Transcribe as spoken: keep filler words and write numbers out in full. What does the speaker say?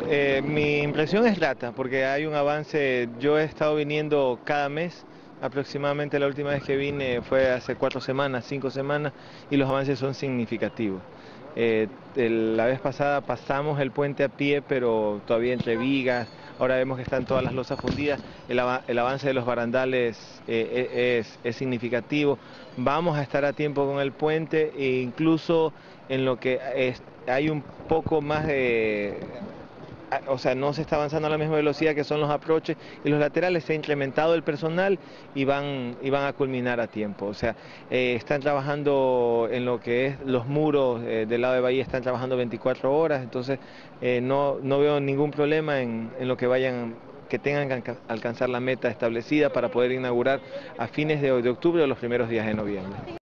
Eh, mi impresión es grata porque hay un avance. Yo he estado viniendo cada mes, aproximadamente la última vez que vine fue hace cuatro semanas, cinco semanas, y los avances son significativos. Eh, el- la vez pasada pasamos el puente a pie, pero todavía entre vigas. Ahora vemos que están todas las losas fundidas. El, ava- el avance de los barandales eh, e- es, es significativo. Vamos a estar a tiempo con el puente e incluso en lo que es- hay un poco más de a- o sea, no se está avanzando a la misma velocidad que son los aproches y los laterales. Se ha incrementado el personal y van, y van a culminar a tiempo. O sea, eh, están trabajando en lo que es los muros eh, del lado de Bahía, están trabajando veinticuatro horas, entonces eh, no, no veo ningún problema en, en lo que vayan que tengan que alca- alcanzar la meta establecida para poder inaugurar a fines de, de octubre o los primeros días de noviembre.